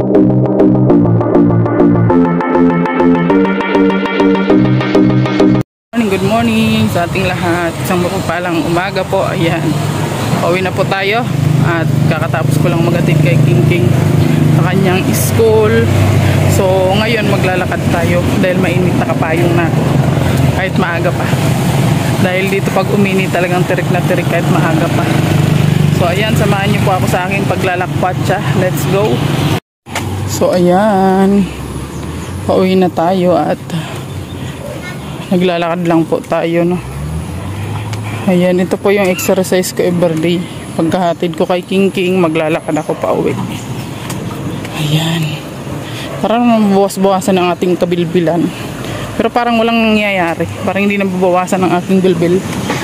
Good morning sa ating lahat. Isang mapagpalang umaga po. Ayan. Pauwi na po tayo. At kakatapos ko lang magatid kay King King sa kanyang school. So ngayon maglalakad tayo dahil mainit na kapayong na kahit maaga pa. Dahil dito pag uminit talagang tirik na tirik kahit maaga pa. So ayan, samahan niyo po ako sa aking paglalakpatsa. Let's go. So ayan, pauwi na tayo at naglalakad lang po tayo, no. Ayan, ito po yung exercise ko everyday. Pagkahatid ko kay King King, maglalakad ako pa uwi. Ayan, parang mabawas-bawasan ang ating kabilbilan, pero parang walang nangyayari. Parang hindi nababawasan ang aking bilbil.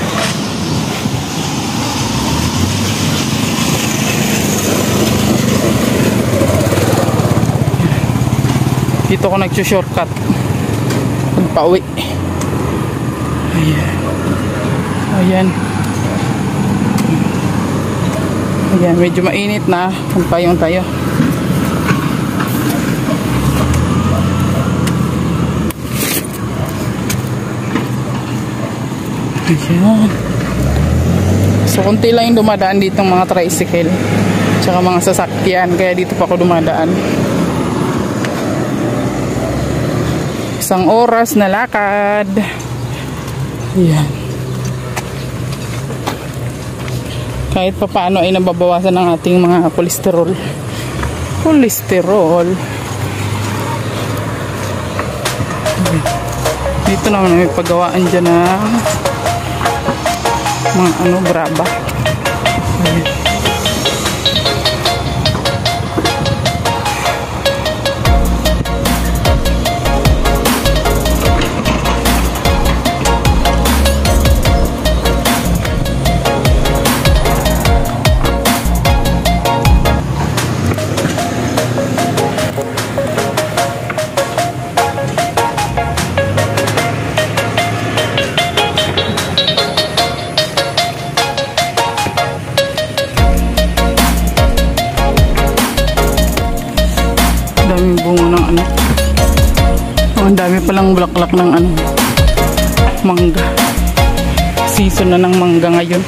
Dito ko nagsushortcut pagpa-uwi. Ayan. Ayan. Ayan, medyo mainit na. Magpayong tayo. Ayan. So, konti lang yung dumadaan dito mga tricycle tsaka mga sasakyan. Kaya dito pa ako dumadaan. Isang oras na lakad. Ayan. Kahit pa paano ay nababawasan ang ating mga kolesterol. Dito naman may paggawaan dyan na mga braba. Ayan. Daming bunga ng ang dami palang bulaklak ng mangga. Season na ng mangga ngayon.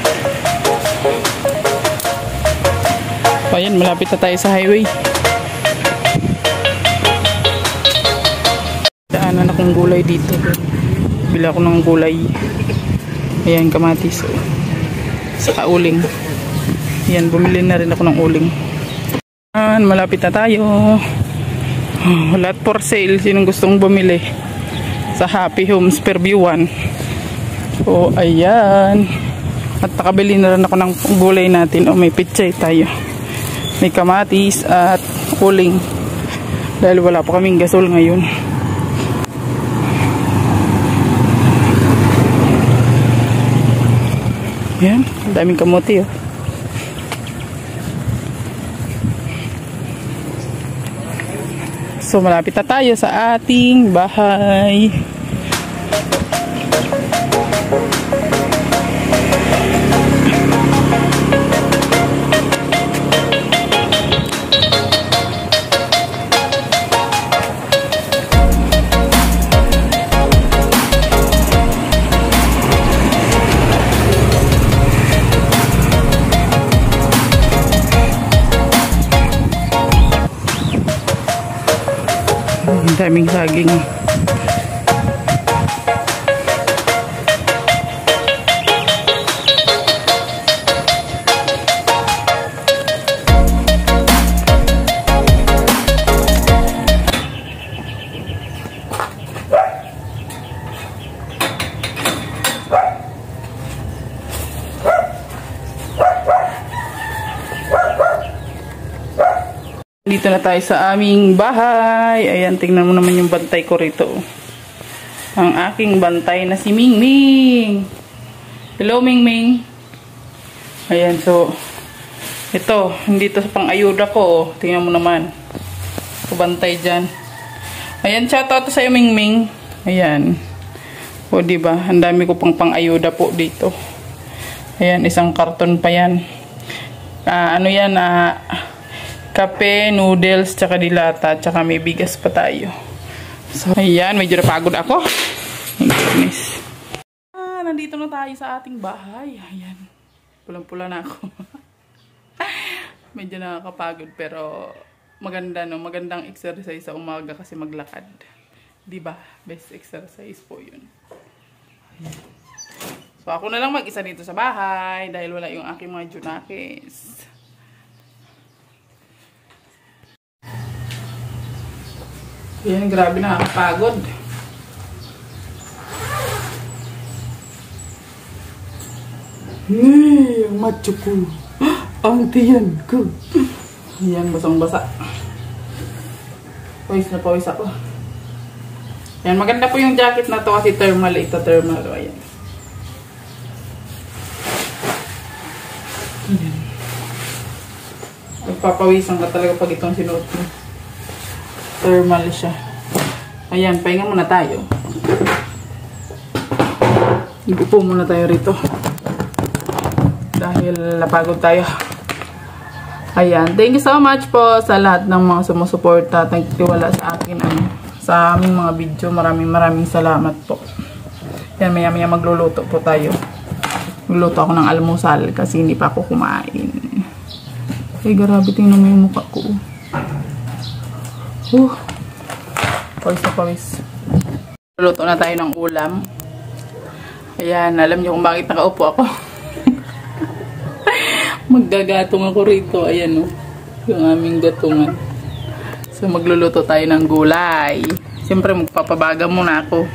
Ayan, malapit na tayo sa highway. Daanan akong gulay dito. Bila ko ng gulay. Ayan, kamatis. Saka uling. Ayan, bumili na rin ako ng uling. Malapit na tayo. Lahat for sale. Sinong gustong bumili sa Happy Homes Fairview 1. So ayan, at nakabili na rin ako ng gulay natin. May pichay tayo, may kamatis at uling dahil wala pa kaming gasol ngayon. Ayan, daming kamote. So malapit na tayo sa ating bahay. Daming saging. Dito na tayo sa aming bahay. Ayan, tingnan mo naman yung bantay ko rito. Ang aking bantay na si Mingming. Hello, Mingming. Ayan, so ito, hindi to sa pang-ayuda ko. Tingnan mo naman. Bantay dyan. Ayan, shoutout to sa'yo, Mingming. Ayan. O, diba? Ang dami ko pang-ayuda po dito. Ayan, isang karton pa yan. Ano yan, kape, noodles, tsaka dilata, tsaka may bigas pa tayo. So, ayan, medyo napagod ako. My goodness. Nandito na tayo sa ating bahay. Ayan. Pulang-pula na ako. Medyo nakakapagod pero maganda, no? Magandang exercise sa umaga kasi maglakad. Diba? Best exercise po yun. Ayan. So, ako na lang mag-isa dito sa bahay dahil wala yung aking mga junakis. Ayan, grabe nakakapagod. Ang macho ko. Ang tiyan ko. Ayan, basang-basa. Pawis na pawis ako. Ayan, maganda po yung jacket na to kasi thermal. Ito thermal. Ayan. Ayan. Magpapawisan ka talaga pag itong sinuot mo. Thermal siya. Ayan, pahinga muna tayo. Ibupo muna tayo rito. Dahil napagod tayo. Ayan. Thank you so much po sa lahat ng mga sumusuporta. Nagtiwala sa akin. Sa aming mga video. Maraming salamat po. Yan. Maya magluluto po tayo. Magluluto ako ng almusal. Kasi hindi pa ako kumain. Ay, grabe. Tingnan mo yung mukha ko. Pawis na pawis. Magluluto na tayo ng ulam. Ayan. Alam niyo kung bakit nakaupo ako. Maggagatong ako rito. Ayan, oh. Yung aming gatungan. So, magluluto tayo ng gulay. Siyempre, magpapabaga muna ako.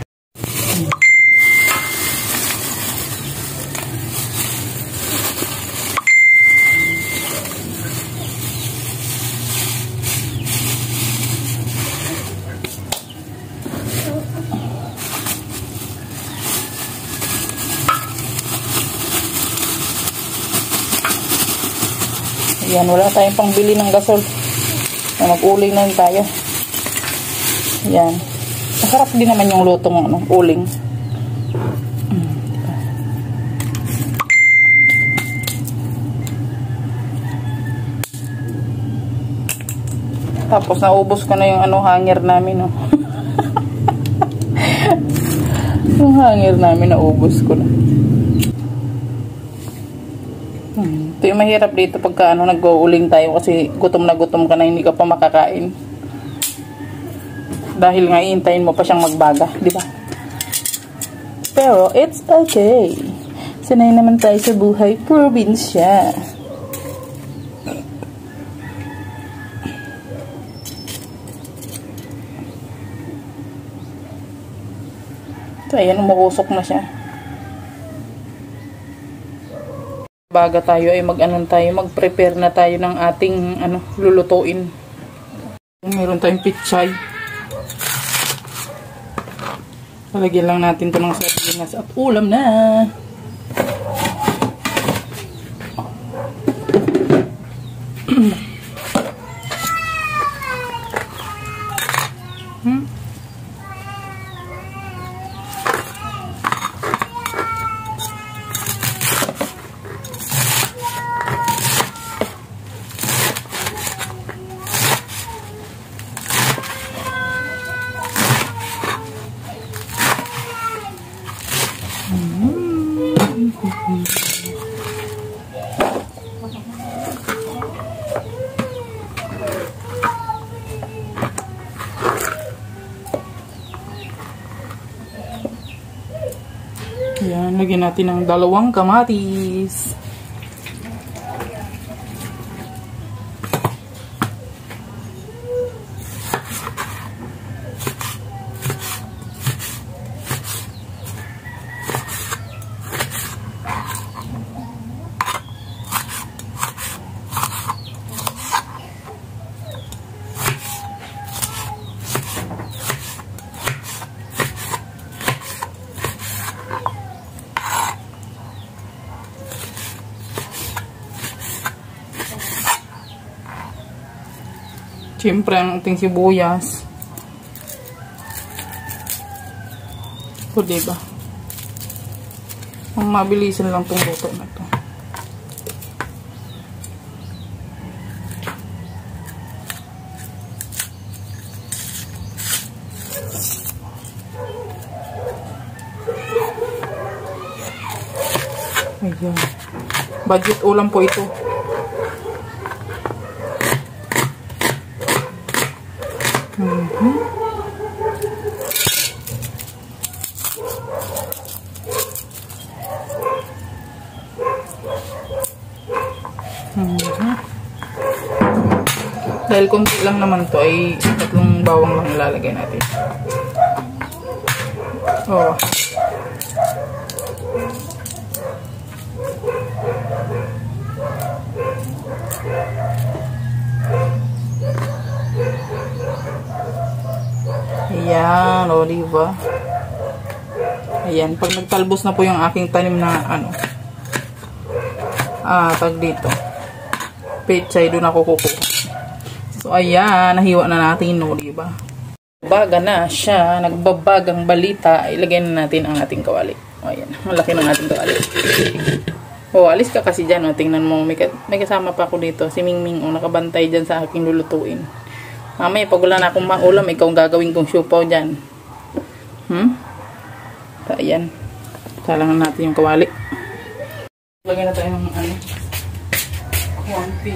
Yan, wala tayong pangbili ng gasol. Mag-uling na tayo. Yan. Masarap din naman yung lutong uling. Tapos naubos ko na yung hanger namin. Yung hanger namin naubos ko na. Ito yung mahirap dito pagka nag-uuling tayo kasi gutom na gutom ka na, hindi ka pa makakain. Dahil nga iintayin mo pa siyang magbaga, di ba? Pero it's okay. Sanay naman tayo sa buhay probinsya. So ayan, umuusok na siya. Baga tayo ay mag-prepare na tayo ng ating lulutuin. Meron tayong pichay. Palagyan lang natin ito ng sardinas at ulam na. Yan, lagyan natin ng 2 kamatis. Siyempre, ang ating sibuyas. O, diba? Ang mabilisan lang itong luto na ito. Yan. Budget ulam po ito. Dahil konti lang naman to ay 3 bawang lang ilalagay natin. Oh. Ayan, o diba? Ayan, pag nagtalbos na po yung aking tanim na tag dito. Pechay, doon ako kukuha. So, ayan, nahiwa na natin, no, diba? Baga na siya, nagbabagang balita, ilagay na natin ang ating kawali. O, ayan, malaki ng ating kawali. O, alis ka kasi dyan, o, tingnan mo, may kasama pa ako dito, si Mingming, o, nakabantay dyan sa aking lulutuin. Mamaya, pag wala na akong maulam, ikaw ang gagawin kong siupaw dyan. So, ayan, salangan natin yung kawali. Lagyan na tayo ng, konting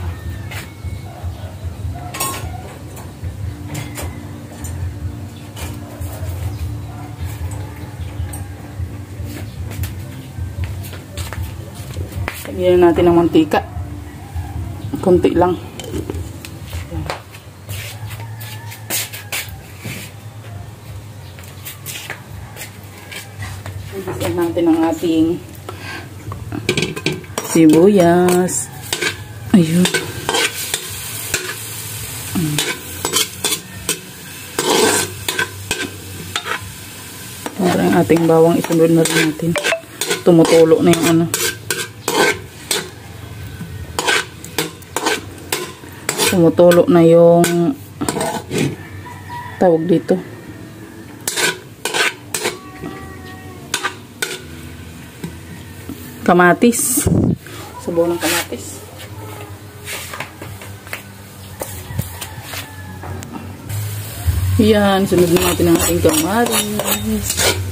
lagyan natin ng mantika. Kunti lang. Lagyan natin ang ating sibuyas. Ayun. Ang ating bawang isunod na rin natin. Tumutulo na yung tumutulo na yung tawag dito. Kamatis. Sabaw ng kamatis. Yan, sunod natin ang ating kamatis.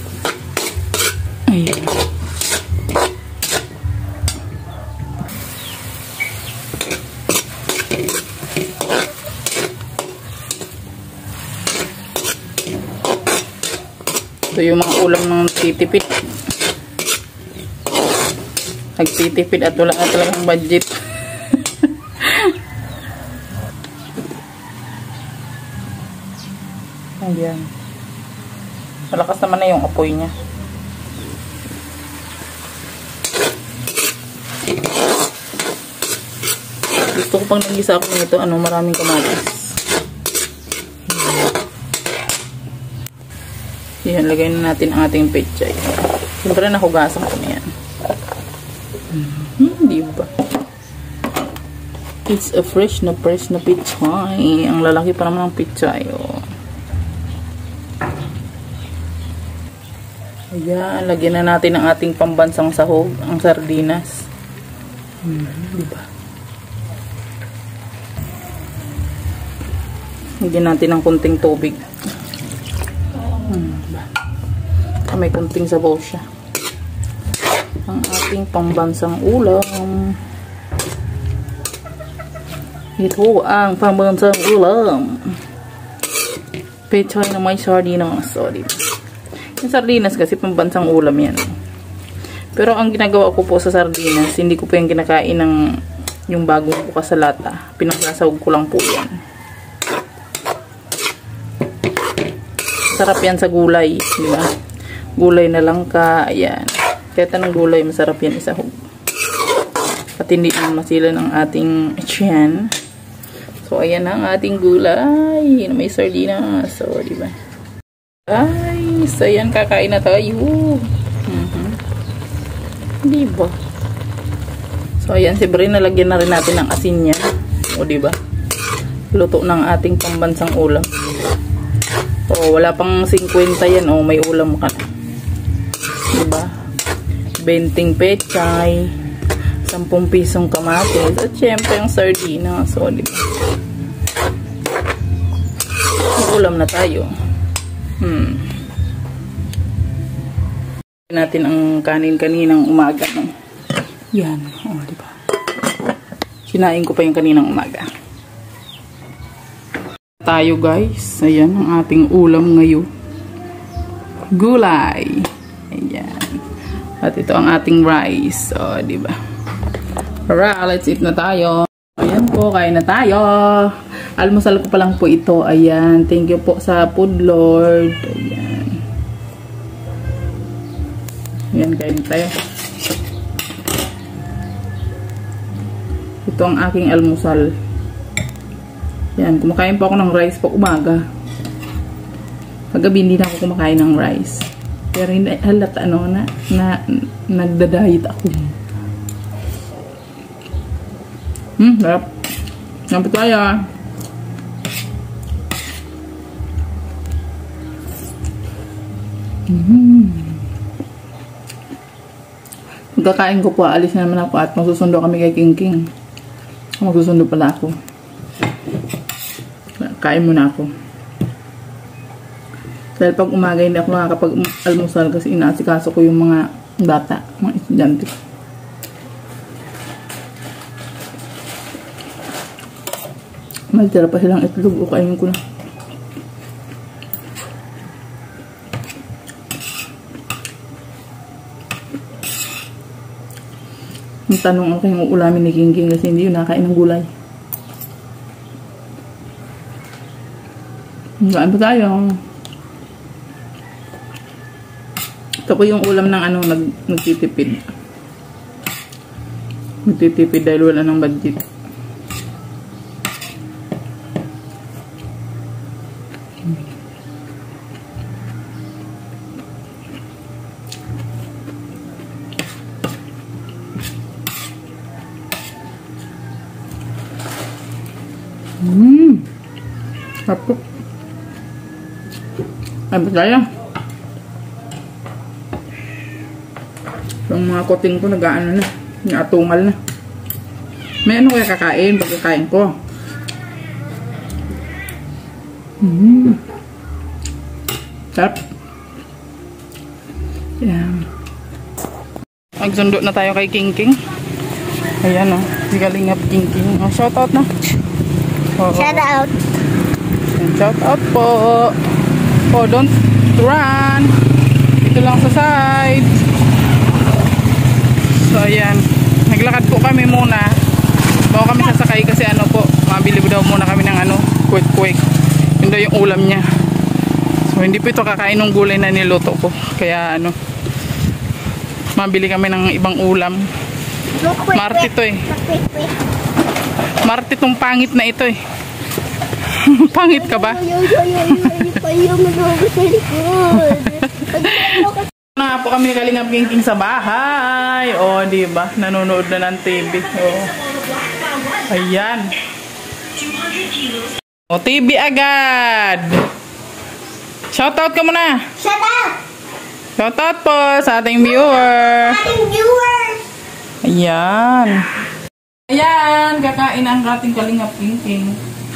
Ayan. Ito yung mga ulam ng titipid. Nagtitipid at wala na talagang budget. Ayan. Malakas naman na yung apoy niya. Gusto ko pang nagisa ako nito, maraming kamatis. Yan, lagay na natin ang ating pechay. Siyempre nahugasan ko na yan. Diba? It's a fresh na pechay. Ang lalaki pa naman ng pechay. Oh. Ayan, lagyan na natin ang ating pambansang sahog, ang sardinas. Diba? Lagyan natin ng kunting tubig. May kunting sabaw siya. Ang ating pambansang ulam. Ito ang pambansang ulam. Pechay na may sardinas. Sorry. Yung sardinas kasi pambansang ulam yan. Pero ang ginagawa ko po sa sardinas, hindi ko po yung kinakain ng yung bagong bukas sa lata. Pinasasawag ko lang po yan. Sarap yan sa gulay, di ba? Gulay na lang ka, ayan. Kahit anong gulay, masarap yan isahog. At hindi naman masila ng ating tiyan. So, ayan ang ating gulay. May sardinas. So, di ba? Guys, ayan, kakain na tayo. Di ba? So, ayan, siyempre nalagyan na rin natin ng asin niya. O, di ba? Luto ng ating pambansang ulam. O, wala pang 50 yan. O, may ulam ka na. Diba? 20 pechay, 10 pisong kamatis, at syempre ang sardinas. So, diba? Ulam na tayo. Natin ang kanin kaninang umaga. No? Yan. O, diba? Kinain ko pa yung kaninang umaga. Tayo guys. Ayan ang ating ulam ngayon. Gulay. Ayan. At ito ang ating rice. O, diba? Alright, let's eat na tayo. Ayan po, kain na tayo. Almusal ko pa lang po ito. Ayan. Thank you po sa Food Lord. Ayan. Ayan, kain tayo. Ito ang aking almusal. Yan, kumakain po ako ng rice po umaga. Paggabi hindi na ako kumakain ng rice. Pero hindi halata nagda-diet ako. Sarap. Sampai tayo. Pagkakain ko po, alis na naman ako at magsusundo kami kay King King. Magsusundo pala ako. Kain muna ako. Dahil pag umaga hindi ako makakapag-almusal kasi inaasikaso ko yung mga bata, mga estudyante. Magtira pa silang itlog o kainin ko na. Ang tanong ako yung ulamin ni King King kasi hindi yun nakain ng gulay. Gaan pa tayo. Ito po yung ulam ng nagtitipid. Nagtitipid dahil wala ng budget. Sarap. Ay, tayo. Yung mga kuting ko nag-aano na. Nakatungal na. May ano kaya kakain pagkakain ko. Sarap. Yan. Magsundo na tayo kay King King. Ayan o. Si Kalingap King King. Oh, shout out na. Shout out. Shout out po. Oh, don't run. Ito lang sa side. So, ayan. Naglakad po kami muna. Bago kami sasakay kasi po, mabili daw muna kami ng quick. Yun daw yung ulam niya. So, hindi po ito kakain ng gulay na niluto ko. Kaya mabili kami ng ibang ulam. Marti to eh. Marti tong pangit na ito eh. Pangit ka ba? Na po kami Kalingap King King sa bahay. O, diba? Nanonood na ng TV. O. Ayan. O, TV agad. Shoutout ka muna. Shoutout. Shoutout po sa ating viewer. Ayan. Ayan. Kakain ang ating Kalingap King King.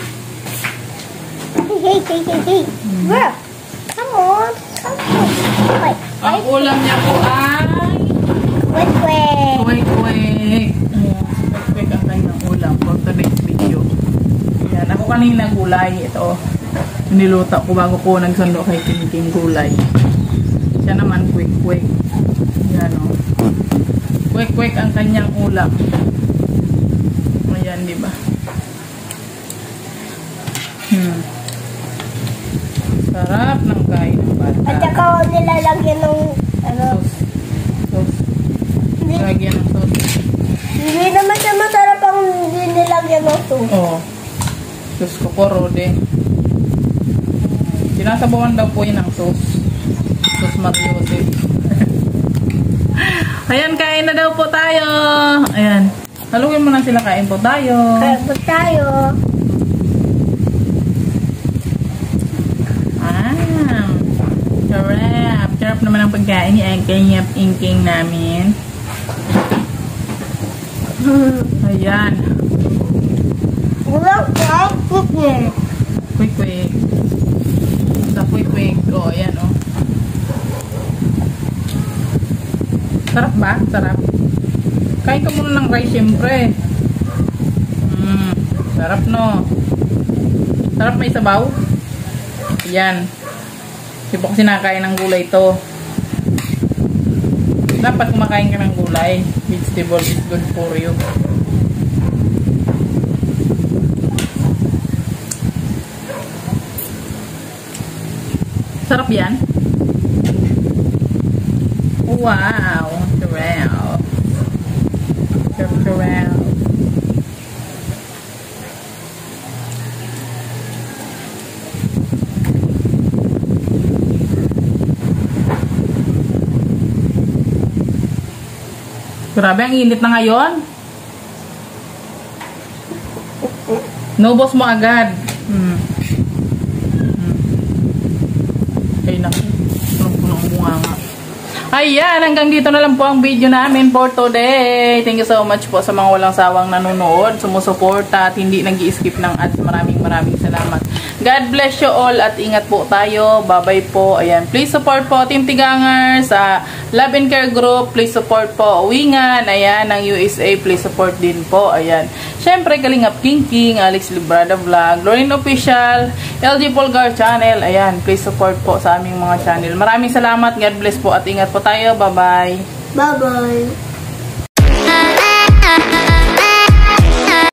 Hey. Come on. Wait. Ang ulam niya po ay Quick. Quick. Quick ang kanyang ulam for today's video. Ayan. Ako kanina gulay. Ito. Niluto ko bago ko nagsundo kay King King gulay. Siya naman quick. Ayan o. Quick ang kanyang ulam. Ayan, diba? Sarap ng kain ng bata. At saka nilalagyan ng sauce. Lagyan ng sauce. Hindi naman siya masarap ang hindi nilagyan ng sauce. Oo. Sauce kokoro din. Sinasabawan daw po yun ng sauce. Sauce Mariose. Ayan, kain na daw po tayo. Ayan. Haluin mo na sila, kain po tayo. Kain po tayo. Sarap naman ang pagkain ni Kalingap King King namin. Ayan. Quick. Sa quick. O, ayan o. Sarap ba? Sarap. Kain ka muna ng rice, syempre. Sarap, no? Sarap, may sabaw. Yan. Hindi po kasi nakakain ng gulay to. Dapat kumakain ka ng gulay. Vegetable is good for you. Sarap yan. Wow. Sarap. Sarap. Grabe, ang init na ngayon. Nubos mo agad. Ay, naku. Punong-puno ang bunga nga. Ayan, hanggang dito na lang po ang video namin for today. Thank you so much po sa mga walang sawang nanonood, sumusuporta at hindi nag-i-skip ng ads. Maraming salamat. God bless you all at ingat po tayo. Bye-bye po. Ayan, please support po Team Tigangers sa Love and Care Group. Please support po Wingan. Ayan, ng USA. Please support din po. Ayan. Syempre, Kalingap King, Alex Librada Vlog, Lorraine Official, LG Polgar Channel. Ayan, please support po sa aming mga channel. Maraming salamat. God bless po at ingat po tayo. Bye-bye. Bye-bye.